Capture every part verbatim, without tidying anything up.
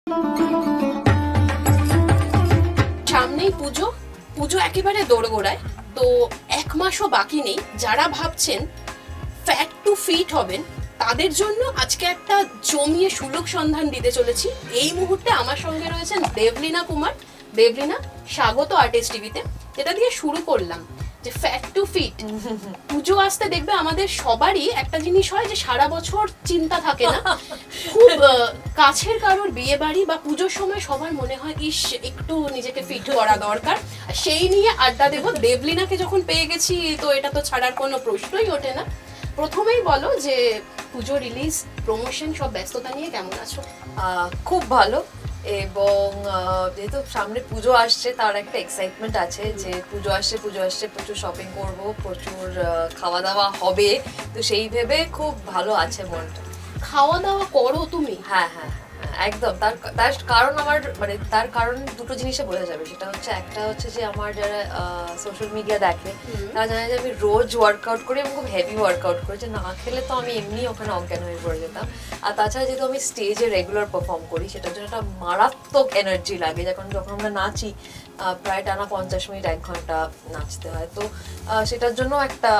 সামনেই পুজো, পুজো একেবারে দোরগোড়ায়, তো এক মাসও বাকি নেই। যারা ভাবছেন ফ্যাট টু ফিট হবেন তাদের জন্য আজকে একটা জমিয়ে সুলভ সন্ধান দিতে চলেছি। এই মুহূর্তে আমার সঙ্গে রয়েছেন দেবলীনা কুমার। দেবলীনা, স্বাগত আর্টিস্ট টিভিতে। যেটা দিয়ে শুরু করলাম যে ফ্যাট টু ফিট, পুজো আসতে দেখবে আমাদের সবারই একটা জিনিস হয় যে সারা বছর চিন্তা থাকে না, খুব কাছের কারোর বিয়ে বাড়ি বা পুজোর সময় সবার মনে হয় ইস একটু নিজেকে ফিট করা দরকার। সেই নিয়ে আড্ডা দেবো। দেবলীনাকে যখন পেয়ে গেছি তো এটা তো ছাড়ার কোনো প্রশ্নই ওঠে না। প্রথমেই বলো যে পুজো রিলিজ, প্রমোশন সব ব্যস্ততা নিয়ে কেমন আছো? খুব ভালো, এবং যেহেতু সামনে পুজো আসছে তার একটা এক্সাইটমেন্ট আছে যে পুজো আসছে পুজো আসছে প্রচুর শপিং করব, প্রচুর খাওয়া দাওয়া হবে, তো সেই ভেবে খুব ভালো আছে মনটা। খাওয়া দাওয়া করো তুমি? হ্যাঁ হ্যাঁ একদম। তার তার কারণ আমার মানে তার কারণ দুটো জিনিসে বোঝা যাবে। সেটা হচ্ছে একটা হচ্ছে যে আমার যারা সোশ্যাল মিডিয়া দেখে তারা জানে যে আমি রোজ ওয়ার্কআউট করি এবং খুব হেভি ওয়ার্কআউট করি, যে না খেলে তো আমি এমনি ওখানে অজ্ঞান হয়ে পড়ে যেতাম। আর তাছাড়া যেহেতু আমি স্টেজে রেগুলার পারফর্ম করি সেটার জন্য একটা মারাত্মক এনার্জি লাগে। যখন যখন আমরা নাচি প্রায় টানা পঞ্চাশ মিনিট এক ঘন্টা নাচতে হয়, তো সেটার জন্য একটা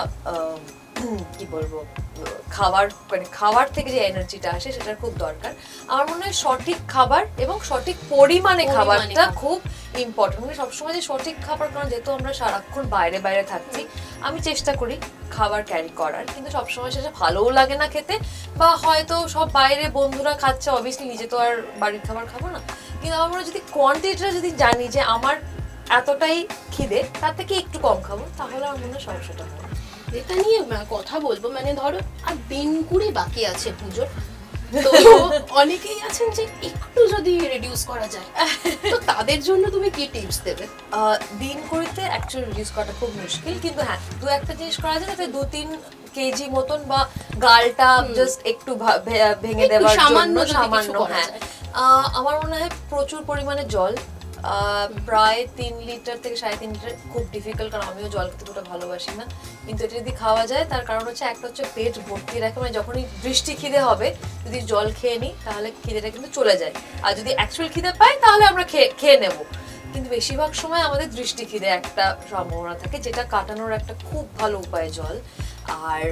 কি বলবো খাবার মানে খাবার থেকে যে এনার্জিটা আসে সেটার খুব দরকার। আমার মনে হয় সঠিক খাবার এবং সঠিক পরিমাণে খাবারটা খুব ইম্পর্টেন্ট। মানে সবসময় যে সঠিক খাবার, কারণ যেহেতু আমরা সারাক্ষণ বাইরে বাইরে থাকছি, আমি চেষ্টা করি খাবার ক্যারি করার, কিন্তু সবসময় সেটা ভালোও লাগে না খেতে, বা হয়তো সব বাইরে বন্ধুরা খাচ্ছে, অবভিয়াসলি নিজে তো আর বাড়ির খাবার খাবো না। কিন্তু আমার মনে হয় যদি কোয়ান্টিটিটা যদি জানি যে আমার এতটাই খিদে, তার থেকে একটু কম খাবো, তাহলে আমার মনে হয় সমস্যাটা হয়। এটা নিয়ে কথা বলবো, মানে ধরো আর দিন কুড়ি বাকি আছে পুজোর, তো অনেকেই আছেন যে একটু যদি রিডিউস করা যায়, তো তাদের জন্য তুমি কি টিপস দেবে? দিন কুড়িতে অ্যাকচুয়ালি রিডিউস করাটা খুব মুশকিল, কিন্তু হ্যাঁ দু একটা জিনিস করা যায়, তাতে দু তিন কেজি মতন বা গালটা জাস্ট একটু ভেঙে দেওয়ার জন্য সামান্য। হ্যাঁ আমার মনে হয় প্রচুর পরিমাণে জল, প্রায় তিন লিটার থেকে সাড়ে তিন লিটার, খুব ডিফিকাল্ট কারণ আমিও জল খেতে খুব ভালোবাসি না, কিন্তু এটা যদি খাওয়া যায় তার কারণ হচ্ছে একটা হচ্ছে পেট ভর্তি রাখে, মানে যখনই বৃষ্টি খিদে হবে যদি জল খেয়ে নিই তাহলে খিদেটা কিন্তু চলে যায়, আর যদি অ্যাকচুয়াল খিদে পাই তাহলে আমরা খেয়ে খেয়ে নেবো। কিন্তু বেশিরভাগ সময় আমাদের দৃষ্টি খিদে একটা সম্ভাবনা থাকে, যেটা কাটানোর একটা খুব ভালো উপায় জল। আর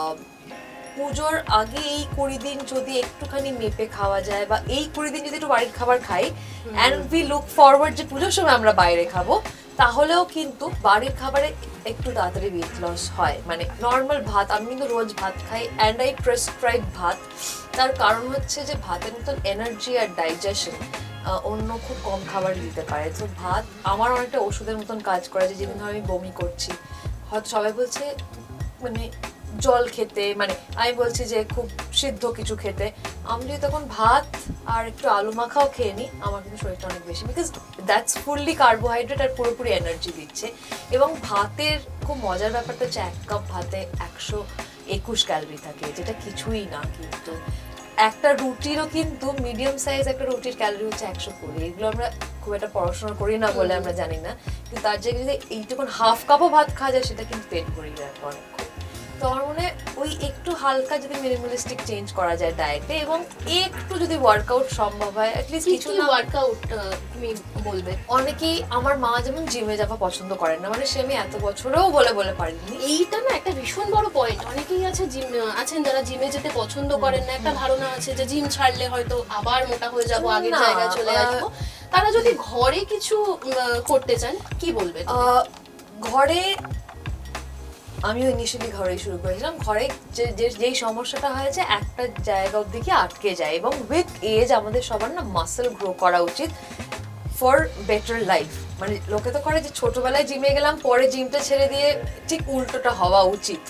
পুজোর আগে এই কুড়ি দিন যদি একটুখানি মেপে খাওয়া যায়, বা এই কুড়ি দিন যদি একটু বাড়ির খাবার খাই অ্যান্ড উই লুক ফরওয়ার্ড যে পুজোর সময় আমরা বাইরে খাবো, তাহলেও কিন্তু বাড়ির খাবারে একটু তাড়াতাড়ি ওয়েট লস হয়। মানে নর্মাল ভাত, আমি কিন্তু রোজ ভাত খাই অ্যান্ড আই প্রেসক্রাইব ভাত। তার কারণ হচ্ছে যে ভাতের মতন এনার্জি আর ডাইজেশন অন্য খুব কম খাবার দিতে পারে। তো ভাত আমার অনেকটা ওষুধের মতন কাজ করে, যে যেদিন ধর আমি বমি করছি, হয়তো সবাই বলছে মানে জল খেতে, মানে আমি বলছি যে খুব সিদ্ধ কিছু খেতে, আমি যদি তখন ভাত আর একটু আলু মাখাও খেয়ে নিই, আমার কিন্তু শরীরটা অনেক বেশি, বিকজ দ্যাটস ফুললি কার্বোহাইড্রেট আর পুরোপুরি এনার্জি দিচ্ছে। এবং ভাতের খুব মজার ব্যাপারটা হচ্ছে এক কাপ ভাতে একশো একুশ ক্যালোরি থাকে, যেটা কিছুই না। কিন্তু একটা রুটিরও কিন্তু মিডিয়াম সাইজ একটা রুটির ক্যালোরি হচ্ছে একশো কুড়ি। এগুলো আমরা খুব একটা পড়াশোনা করি না বলে আমরা জানি না, কিন্তু তার জায়গায় যদি এইটুকুন হাফ কাপও ভাত খাওয়া যায় সেটা কিন্তু পেট ভরিয়ে রাখে অনেক। তো আমার মনে হয় ওই একটু হালকা যদি মিনিমালিস্টিক চেঞ্জ করা যায় ডায়েটে, এবং একটু যদি ওয়ার্কআউট সম্ভব হয়, অ্যাটলিস্ট কিছু না ওয়ার্কআউট তুমি বলবে। অনেকেই আমার মা যেমন জিমে যাওয়া পছন্দ করেন না, মানে সে আমি এত বছরেও বলে বলে পারিনি। এইটা না একটা ভীষণ বড় পয়েন্ট। অনেকেই আছে জিম আছেন যারা জিমে যেতে পছন্দ করেন না, একটা ধারণা আছে যে জিম ছাড়লে হয়তো আবার মোটা হয়ে যাবো, আগের জায়গায় চলে আসবো। তারা যদি ঘরে কিছু করতে চান কি বলবে? ঘরে আমিও ইনিশিয়ালি ঘরেই শুরু করেছিলাম। ঘরে যে যেই সমস্যাটা হয়েছে একটা জায়গা অব্দি কি আটকে যায়, এবং উইথ এজ আমাদের সবার না মাসেল গ্রো করা উচিত ফর বেটার লাইফ। মানে লোকে তো করে যে ছোটবেলায় জিমে গেলাম পরে জিমটা ছেড়ে দিয়ে, ঠিক উল্টোটা হওয়া উচিত।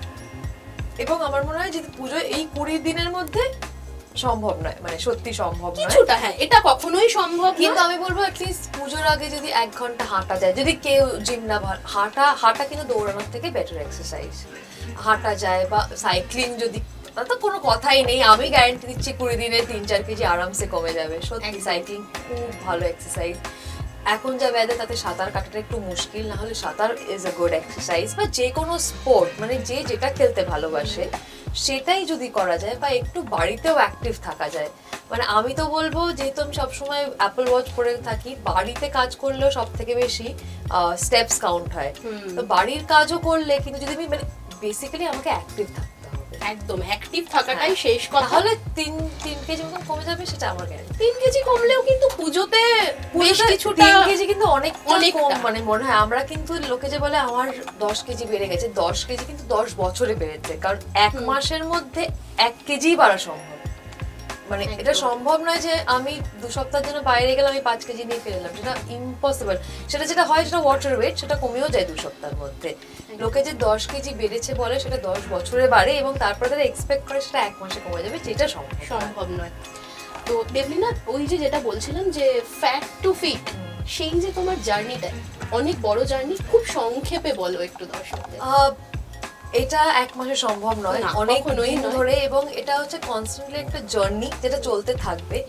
এবং আমার মনে হয় যে পুজো এই কুড়ি দিনের মধ্যে সম্ভব নয়, মানে সত্যি সম্ভব নয় কিছুটা, হ্যাঁ এটা কখনোই সম্ভব, কিন্তু আমি বলবো অ্যাটলিস্ট পুজোর আগে যদি এক ঘন্টা হাঁটা যায়, যদি কেউ জিম না, হাঁটা হাঁটা কিন্তু দৌড়ানোর থেকে বেটার এক্সারসাইজ। হাঁটা যায় বা সাইক্লিং যদি, তো কোনো কথাই নেই, আমি গ্যারান্টি দিচ্ছি কুড়ি দিনে তিন চার কেজি আরামসে কমে যাবে। সত্যি সাইক্লিং খুব ভালো এক্সারসাইজ। এখন যা ওয়েদার তাতে সাঁতার কাটাটা একটু মুশকিল, না হলে সাঁতার ইজ আ গুড এক্সারসাইজ। বা যে কোনো স্পোর্ট, মানে যে যেটা খেলতে ভালোবাসে সেটাই যদি করা যায় বা একটু বাড়িতেও অ্যাক্টিভ থাকা যায়, মানে আমি তো বলবো যেহেতু আমি সবসময় অ্যাপল ওয়াচ পরে থাকি, বাড়িতে কাজ করলেও সব থেকে বেশি স্টেপস কাউন্ট হয়। তো বাড়ির কাজও করলে কিন্তু যদি আমি মানে বেসিক্যালি আমাকে অ্যাক্টিভ থাকতে হবে, একদম অ্যাক্টিভ থাকাটাই শেষ কথা। তাহলে তিন তিন কেজি মতন কমে যাবে, সেটা আমার গ্যারান্টি। তিন কেজি কমলেও কিন্তু পুজোতে বেশ কিছুটা, তিন কেজি কিন্তু অনেক অনেক কম, অনেকটা। মানে মনে হয় আমরা কিন্তু লোকে যে বলে আমার দশ কেজি বেড়ে গেছে, দশ কেজি কিন্তু দশ বছরে বেড়েছে, কারণ এক মাসের মধ্যে এক কেজি বাড়া সম্ভব। মানে এটা সম্ভব নয় যে আমি দু সপ্তাহের জন্য বাইরে গেলাম আমি পাঁচ কেজি নিয়ে ফিরে এলাম, সেটা ইম্পসিবল। সেটা যেটা হয় সেটা ওয়াটার ওয়েট, সেটা কমেও যায় দু সপ্তাহের মধ্যে। লোকে যে দশ কেজি বেড়েছে বলে সেটা দশ বছরে বাড়ে এবং তারপরে তারা এক্সপেক্ট করে সেটা এক মাসে কমে যাবে, যেটা সম্ভব সম্ভব নয়। তো দেবলীনা, ওই যে যেটা বলছিলাম যে ফ্যাট টু ফিট, সেই যে তোমার জার্নিটা অনেক বড় জার্নি, খুব সংক্ষেপে বলো একটু দর্শকদের। এটা এক মাসে সম্ভব নয়, অনেক দিন ধরে, এবং এটা হচ্ছে কনস্ট্যান্টলি একটা জার্নি যেটা চলতে থাকবে।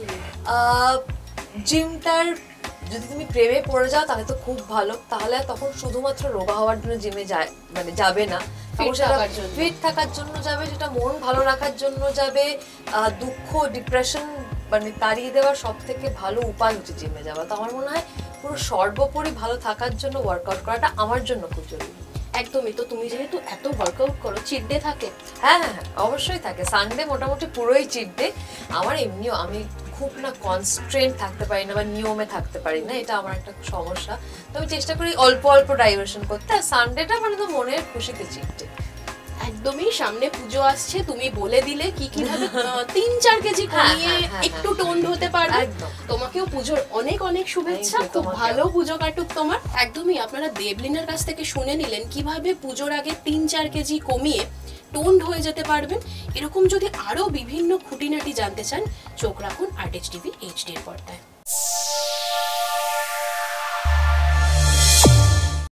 জিমটার যদি তুমি প্রেমে পড়ে যাও তাহলে তো খুব ভালো, তাহলে তখন শুধুমাত্র রোগা হওয়ার জন্য জিমে যায় মানে যাবে না, ফিট থাকার জন্য যাবে, সেটা মন ভালো রাখার জন্য যাবে। দুঃখ ডিপ্রেশন মানে তাড়িয়ে দেওয়ার সব থেকে ভালো উপায় হচ্ছে জিমে যাওয়া। তো আমার মনে হয় পুরো সর্বোপরি ভালো থাকার জন্য ওয়ার্কআউট করাটা আমার জন্য খুব জরুরি। একদমই। তো তুমি যেহেতু এত ওয়ার্কআউট করো, চিট ডে থাকে? হ্যাঁ হ্যাঁ অবশ্যই থাকে, সানডে মোটামুটি পুরোই চিট ডে আমার। এমনিও আমি খুব না কনস্ট্রেন্ট থাকতে পারি না বা নিয়মে থাকতে পারি না, এটা আমার একটা সমস্যা। তো আমি চেষ্টা করি অল্প অল্প ডাইভার্সন করতে, আর সানডেটা মানে তো মনের খুশিতে চিট ডে। একদমই। সামনে পুজো আসছে, তুমি বলে দিলে কি কিভাবে তিন চার কেজি কমিয়ে একটু টোন্ড হতে পারবে। তোমাকেও পুজোর অনেক অনেক শুভেচ্ছা, খুব ভালো পুজো কাটুক তোমার। একদমই। আপনারা দেবলীনার কাছ থেকে শুনে নিলেন কিভাবে পুজোর আগে তিন চার কেজি কমিয়ে টোন্ড হয়ে যেতে পারবেন। এরকম যদি আরো বিভিন্ন খুঁটিনাটি জানতে চান, চোখ রাখুন আরটিএইচ টিভি এইচডি এর পর্দায়।